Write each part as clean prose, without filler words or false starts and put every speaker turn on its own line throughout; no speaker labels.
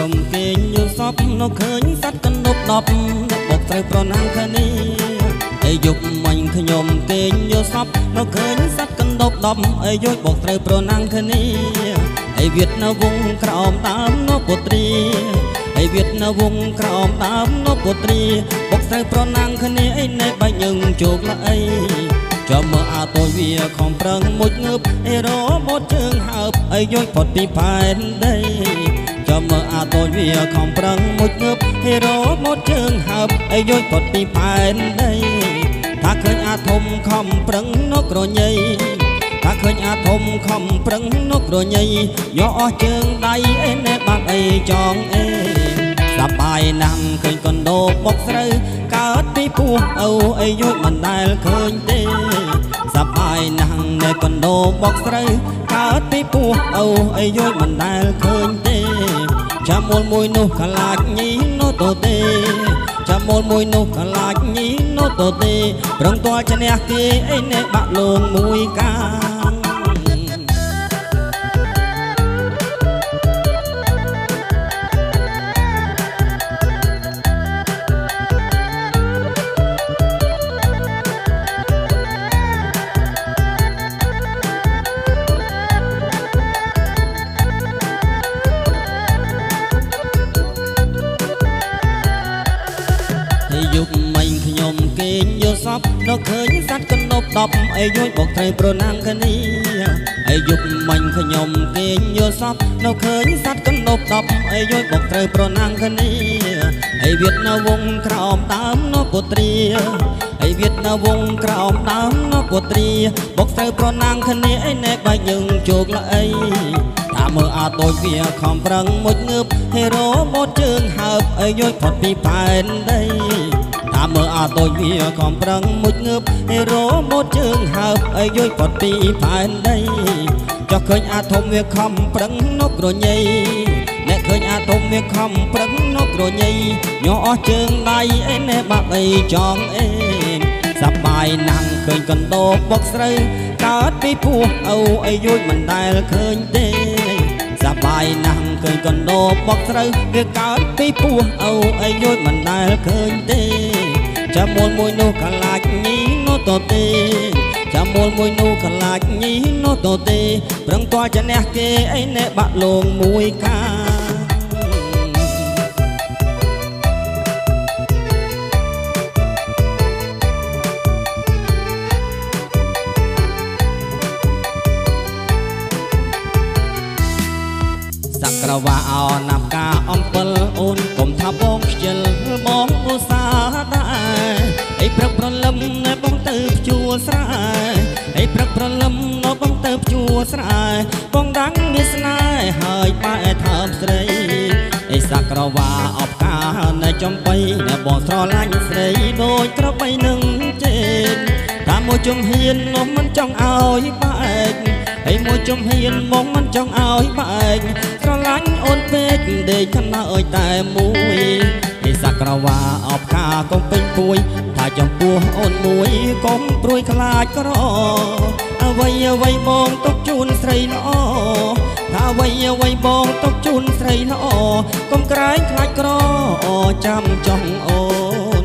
ខ្ញុំគេងយល់សពនៅឃើញសត្វកណ្ដប់ដប់បុកត្រូវប្រណាំងគ្នាឯយុគមិញខ្ញុំគេងយល់សពនៅឃើញសត្វកណ្ដប់ដប់ឯយុគបុកត្រូវប្រណាំងគ្នាឯវៀតនៅវងក្រោមតាមនៅពុត្រីឯវៀតនៅវងក្រោមតាមនៅពុត្រីបុកត្រូវប្រណាំងគ្នាឯណែបាញ់យើងជោគល្អីចាំមើលអាតូចវាខំប្រឹងមុជងើបអេរ៉ូម៉ូតជើងហើបអីយយផុតពីផែនដីចាំមើលអាតូចវាខំប្រឹងមុជងើបអេរ៉ូម៉ូតជើងហើបអីយយផុតពីផែនដីថាឃើញអាធំខំប្រឹងនករញ៉ៃថាឃើញអាធំខំប្រឹងនករញ៉ៃយកអស់ជើងដៃអេណែបាក់អីចងអេសប្បាយណាស់ឃើញកណ្ដោបុកស្រូវកើតពីពោះអូអីយយមិនដែលឃើញទេសប្បាយណាស់ណែកណ្ដោបុកស្រូវកើតពីពោះអូអីយយមិនដែលឃើញទេចាំមុលមួយនោះខ្លាចញីនោះទៅទេចាំមុលមួយនោះខ្លាចញីនោះទៅទេប្រឹងទាល់ឈ្នះគេអីណែបាក់លងមួយកាយុគមិញខ្ញុំគេងយល់សពនៅឃើញសត្វកណ្ដប់ដប់អីយយបុកត្រូវប្រណាំងគ្នាអីយុគមិញខ្ញុំគេងយល់សពនៅឃើញសត្វកណ្ដប់ដប់អីយយបុកត្រូវប្រណាំងគ្នាអីវៀតនៅវងក្រោមតាមនៅពុត្រីអីវៀតនៅវងក្រោមតាមនៅពុត្រីបុកត្រូវប្រណាំងគ្នាអីណែបាច់យើងជោគល្អីថាមើលអាតូចវាខំប្រឹងមុជងើបហេរ៉ូម៉ូតជើងហើបអីយយផុតពីផែនដីថាមើលអាតូចវាខំប្រឹងមុជងើបហេរ៉ូម៉ូតជើងហើបអីយយផុតពីផែនដីចុះឃើញអាធំវាខំប្រឹងនករញ៉ៃអ្នកឃើញអាធំវាខំប្រឹងនករញ៉ៃញ័រអស់ជើងដៃអីណែបាក់អីចងអេសប្បាយណាស់ឃើញកណ្ដោបុកស្រូវកើតពីពោះអូអីយយមិនដែលឃើញទេសប្បាយណាស់ឃើញកណ្ដោបុកស្រូវវាកើតពីពោះអូអីយយមិនដែលឃើញទេចាំមុលមួយនោះខ្លាចញីនោះទៅទេចាំមុលមួយនោះខ្លាចញីនោះទៅទេប្រឹងទាល់ឈ្នះគេអីណែបាក់លងមួយកាសក្រវាអោណាប់កាអំពិលអូនកុំថាបងខ្ជិលបងឧស្សាហ៍ដែរអីព្រឹកព្រលឹមណែបងទៅភ្ជួរស្រែអីព្រឹកព្រលឹមណែបងទៅភ្ជួរស្រែបងដាំងមានស្នេហ៍ហើយបែរថើបស្រីអីសក្រវាអបកាណែចំបៃណែបងស្រឡាញ់ស្រីដូចក្របីនឹងចេនតាមមួយជំហាននោះមិនចង់ឲ្យបែកហើយមួយជំហានមកមិនចង់ឲ្យបែកស្រឡាញ់អូនពេកដេកខ្នើយតែមួយឯសក្រវាអបកាកុំពេញពួយថាចំពោះអូនមួយកុំព្រួយខ្លាចក្រអ្វីអ្វីបងទុកជូនស្រីល្អថាអ្វីអ្វីបងទុកជូនស្រីល្អកុំក្រែងខ្លាចក្រចាំចង់អូន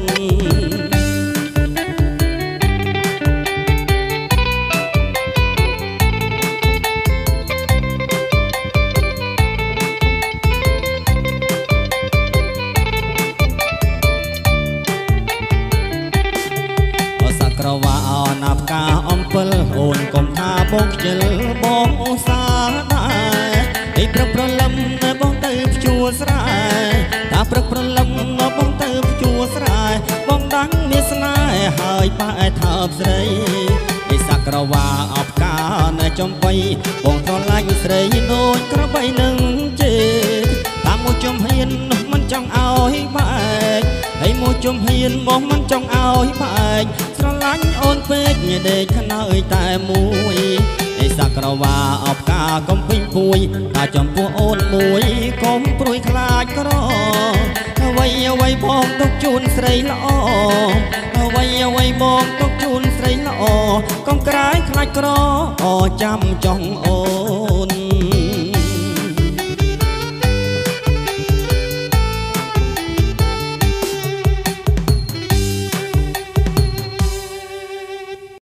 ក្រវាអោណាប់កាអំពិលអូនកុំថាបងខ្ជិលបងឧស្សាហ៍ដែរអីព្រឹកព្រលឹមណែបងទៅភ្ជួរស្រែថាព្រឹកព្រលឹមណែបងទៅភ្ជួរស្រែបងដាំងមានស្នេហ៍ហើយបែរថើបស្រីអីសក្រវាអបកាណែចំបៃបងស្រឡាញ់ស្រីដូចក្របីនឹងជេតាមមួយជំហាននោះមិនចង់ឲ្យបែកហើយមួយជំហានបងមិនចង់ឲ្យបែកស្រឡាញ់អូនពេកដេកខ្នើយតែមួយអីសក្រវាអបកាកុំពេញពួយថាចំពោះអូនមួយកុំព្រួយខ្លាចក្រអ្វីអ្វីបងទុកជូនស្រីល្អអ្វីអ្វីបងទុកជូនស្រីល្អកុំក្រែងខ្លាចក្រចាំចង់អូ